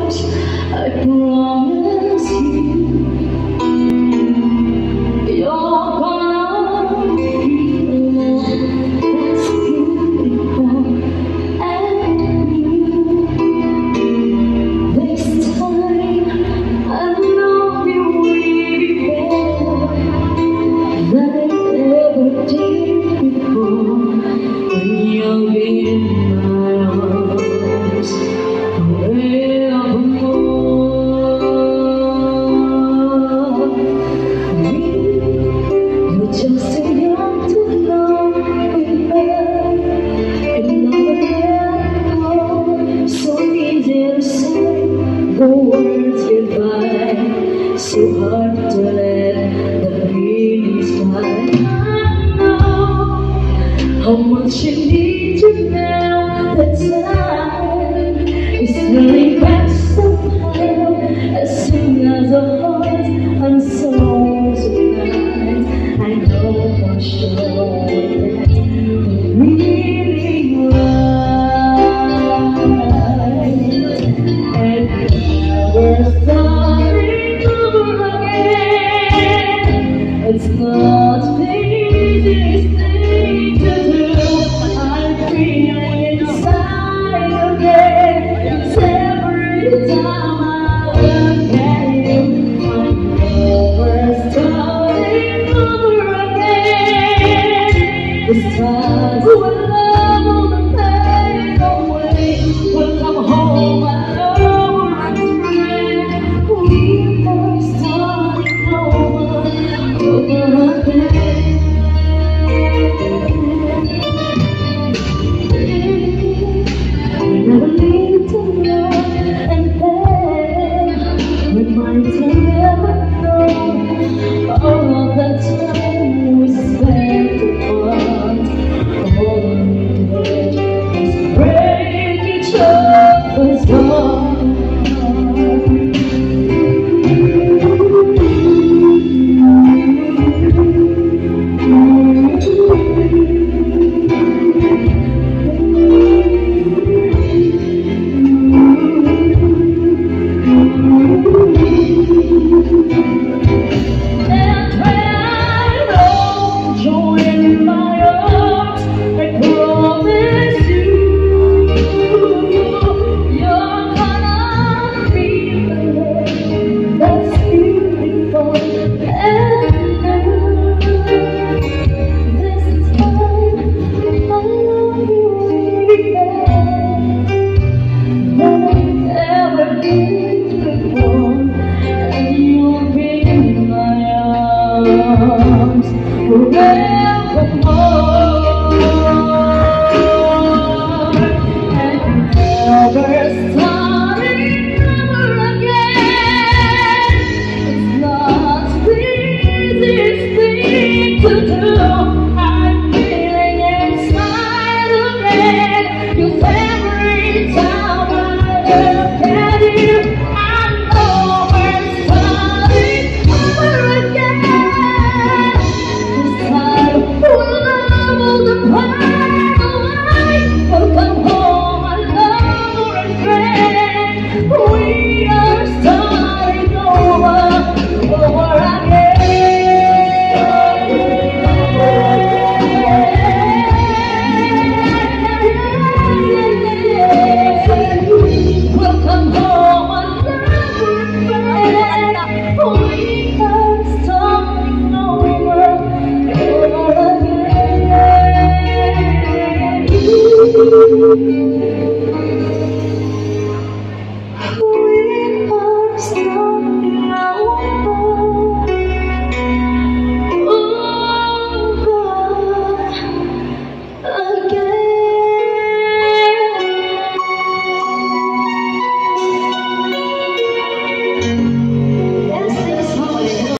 yours. I promise you're gonna be the one that's beautiful and new. This time I know you will be better than I ever did before. When you're in my arms forevermore. You're just too young to know we love and never let go. So easy to say the words goodbye, so hard to let the feelings fly. I know how much you need to know that time is really fast so far. As soon as our hearts and souls unite, I know for sure that we're really right. And we're starting over again. It's not the easiest thing to do. I'm feeling inside again. It's every time I look at you. I know we're starting over again. This time when love will fade away, we'll come home. I know we're we are starting over again. Never need to know, and then reminds me never know all of the time we spent apart. All we did was break each other's heart. Forevermore, and never